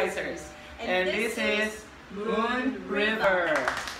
Vocalizers. And this is Moon River.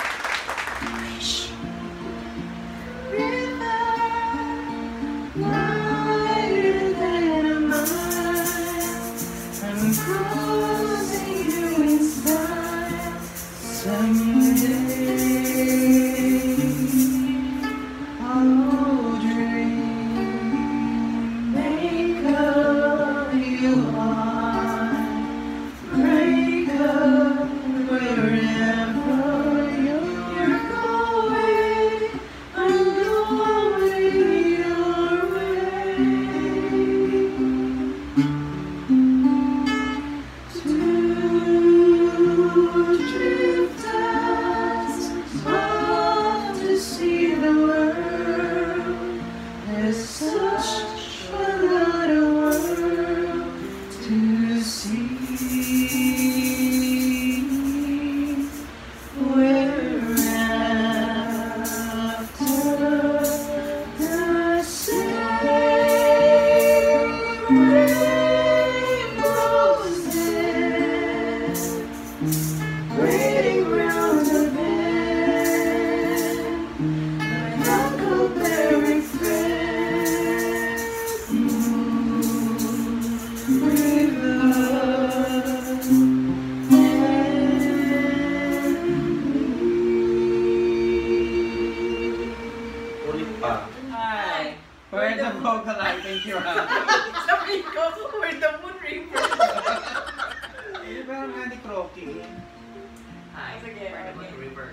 Hi. We're the vocalizing Kira. Sabi ko, we're the Moon River. Eh, parang nga ni Crocky. Hi. Sige, We're the Moon okay. River.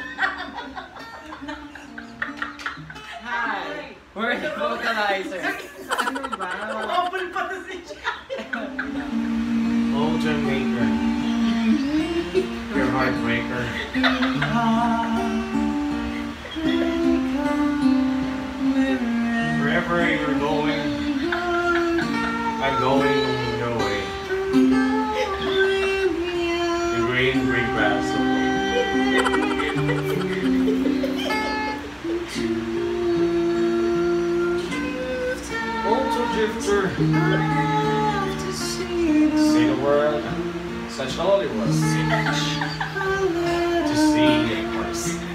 Hi. We're the vocalizers. Ano ba? Open pa to si Oh, Jamaica. Your heartbreaker. Wherever you're going, I'm going your way. The green grass of Also drifter. See the world, such all it was. To see, of course.